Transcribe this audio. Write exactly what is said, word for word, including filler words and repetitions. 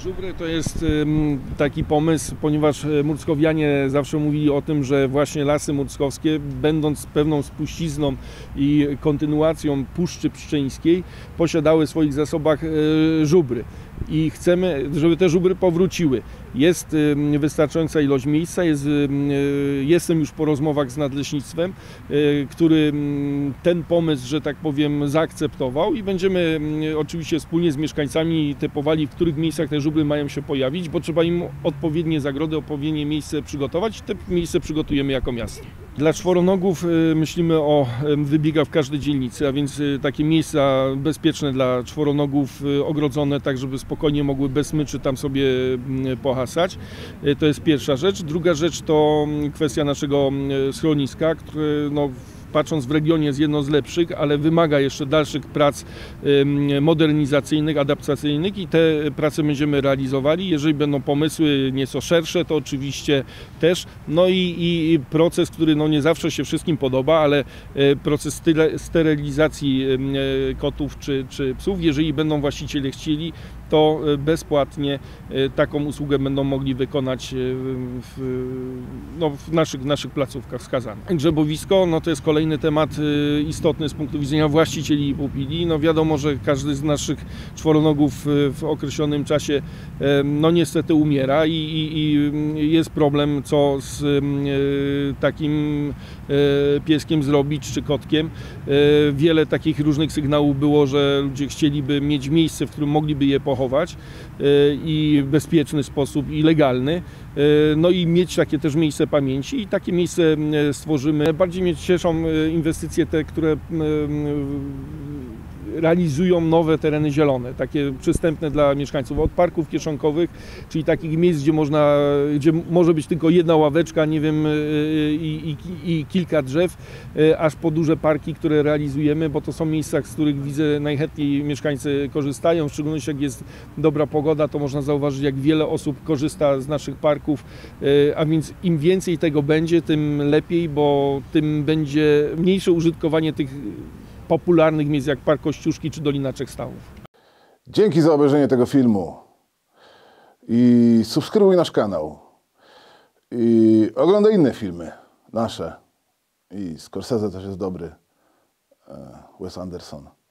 Żubry to jest taki pomysł, ponieważ murckowianie zawsze mówili o tym, że właśnie lasy murckowskie, będąc pewną spuścizną i kontynuacją Puszczy Pszczyńskiej, posiadały w swoich zasobach żubry. I chcemy, żeby te żubry powróciły. Jest wystarczająca ilość miejsca, jest, jestem już po rozmowach z nadleśnictwem, który ten pomysł, że tak powiem, zaakceptował i będziemy oczywiście wspólnie z mieszkańcami typowali, w których miejscach te żubry mają się pojawić, bo trzeba im odpowiednie zagrody, odpowiednie miejsce przygotować. Te miejsce przygotujemy jako miasto. Dla czworonogów myślimy o wybiegach w każdej dzielnicy, a więc takie miejsca bezpieczne dla czworonogów, ogrodzone tak, żeby spokojnie mogły bez smyczy tam sobie pohasać. To jest pierwsza rzecz. Druga rzecz to kwestia naszego schroniska, które no, patrząc w regionie jest jedno z lepszych, ale wymaga jeszcze dalszych prac modernizacyjnych, adaptacyjnych i te prace będziemy realizowali. Jeżeli będą pomysły nieco szersze, to oczywiście też. No i, i proces, który no nie zawsze się wszystkim podoba, ale proces sterylizacji kotów czy, czy psów, jeżeli będą właściciele chcieli, to bezpłatnie taką usługę będą mogli wykonać w, no, w naszych, w naszych placówkach wskazanych. Grzebowisko no to jest kolejny temat istotny z punktu widzenia właścicieli i pupili. No wiadomo, że każdy z naszych czworonogów w określonym czasie no niestety umiera i, i, i jest problem, co z takim pieskiem zrobić czy kotkiem. Wiele takich różnych sygnałów było, że ludzie chcieliby mieć miejsce, w którym mogliby je pochować i w bezpieczny sposób i legalny, no i mieć takie też miejsce pamięci i takie miejsce stworzymy. Bardziej mnie cieszą inwestycje te, które realizują nowe tereny zielone, takie przystępne dla mieszkańców, od parków kieszonkowych, czyli takich miejsc, gdzie można, gdzie może być tylko jedna ławeczka, nie wiem, i, i, i kilka drzew, aż po duże parki, które realizujemy, bo to są miejsca, z których widzę najchętniej mieszkańcy korzystają, w szczególności jak jest dobra pogoda, to można zauważyć, jak wiele osób korzysta z naszych parków, a więc im więcej tego będzie, tym lepiej, bo tym będzie mniejsze użytkowanie tych popularnych miejsc jak Park Kościuszki czy Dolina Trzech Stawów. Dzięki za obejrzenie tego filmu i subskrybuj nasz kanał i oglądaj inne filmy nasze i Scorsese też jest dobry, Wes Anderson.